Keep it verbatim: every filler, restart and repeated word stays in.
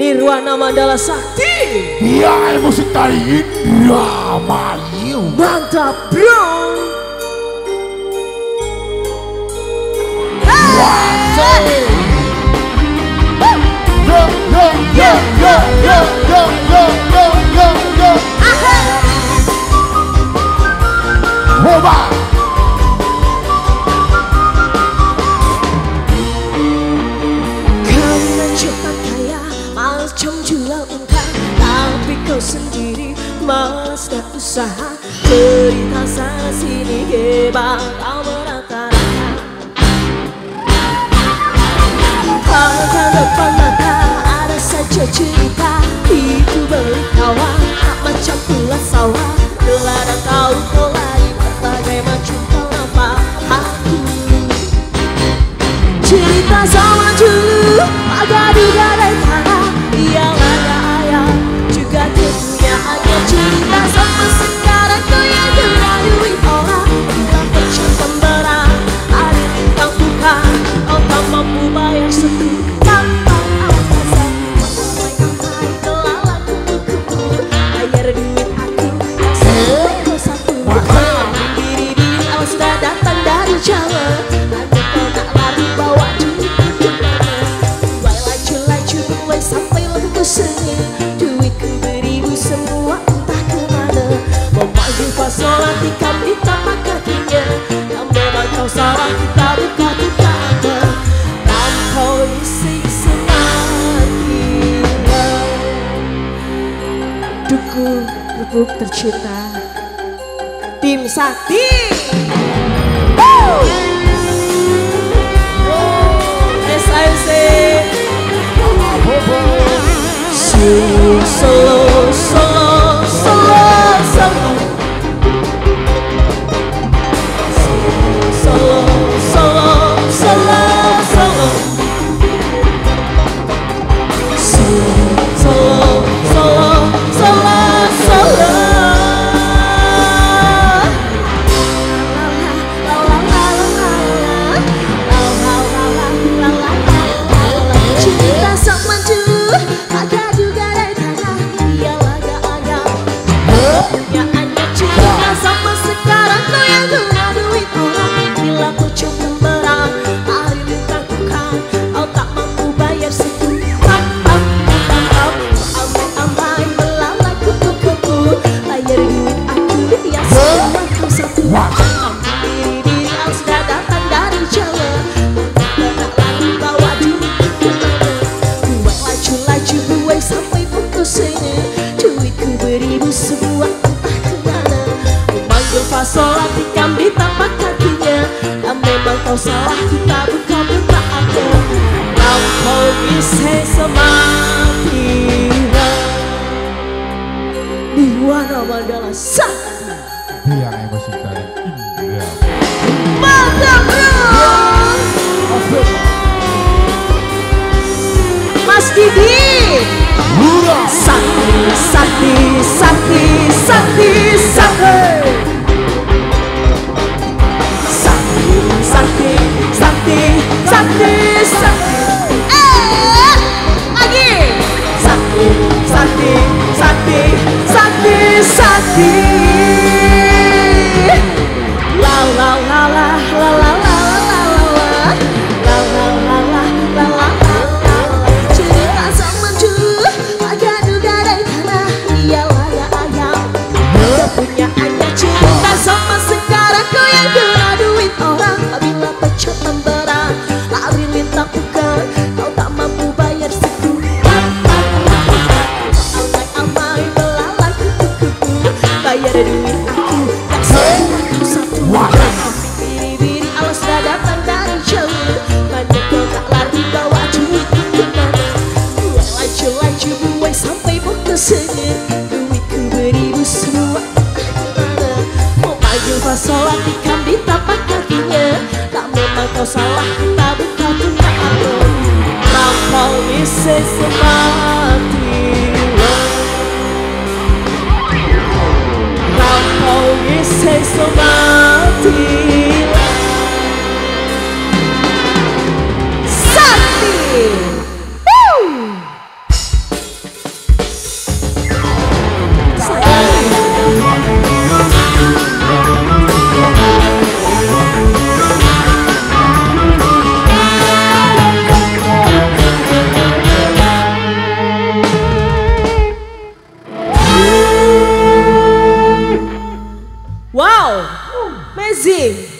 Nirwana Mandala Sakti. Dia musik dari Indramayu. Mantap bro. Hey! Yo yo yo yo yo yo yo yo yo yo. Hoba. Kau mencoba kaya macam jual unta, tapi kau sendiri malas gak usaha. Cerita sana sini hebat kau merata-rata. Pada depan mata ada saja cerita, itu beli kawan tak macam ulat sawah. Geladang kau kelari berbagai macam kenapa aku. Cerita sama dulu agak duga dari tanah, yang ada ayah juga tentunya hanya cerita sama sekarang kau yang dilalui orang. Bila percaya berat ada bintang bukan, kau tak mampu bayar satu tanpa alasan. Ramai-ramai kelala kupu-kupu bayar duit aku yang satu satu. Diri-diri awal sudah datang dari Jawa, hanya kau tak lari bawa duit kemana. Buai laju-laju buai sampai lembu seni, duitku beribu semua entah kemana. Memanggil pasolan tikam di tapak kakinya, yang memang kau salah kita buka buka apa. Lampau isi sematinya. Duku lubuk tercinta Tim Sakti. Woo! S I C Solo, solo, solo, solo, solo. Solo, solo, solo, solo. Solo, solo, solo, solo. Cinta sama dulu agak juga dari tanah, dia agak agak punya hanya cinta sama sekarang kau yang guna duit orang. Bila kau coba berang hari bintang bukan, kau tak mampu bayar situ. Pam pam pam pam, amai-amai melalai kupu-kupu bayar duit aku yang semua kau satu. Diri-diri yang sudah datang dari Jawa, tak lagi bawa duit kemana. Buat laju-laju buai sampai putus ini, duitku beribu semua entah kemana. Memanggil pasola tikam di tapak kakinya, dan memang kau salah kita buka-buka aku. Lampau bisa sematinya. Nirwana Mandala Sakti. Dia musik dari Indramayu. Mantap bro. Mas Didi. Sakti, Sakti, Sakti, Sakti, Sakti. Sakti, Sakti, Sakti, Sakti, Sakti. Eh, lagi. Sakti, Sakti, Sakti, Sakti, Sakti. La la la la la la la la la la la la la la la la. Cerita sama dulu agak duga dari tanah, dia laga ayam. Kau punya hanya cinta sama sekarang kau yang guna duit orang. Bila pecah berat lari lintang bukan, kau tak mampu bayar siku. Amai-amai melalai kupu-kupu bayar duit aku yang satu satu. Biri-biri alas sudah datang dari jauh, banyak kau tak lari bawa duit kemana. Buai laju-laju buai sampai putus ini, duitku beribu semua kemana. Memanggil pasola tikam di tapak kakinya, tak memang kau salah kita buka buka aku. Lampau bisa sematinya. Lampau bisa sematinya. Sakti. Woo! Mezi.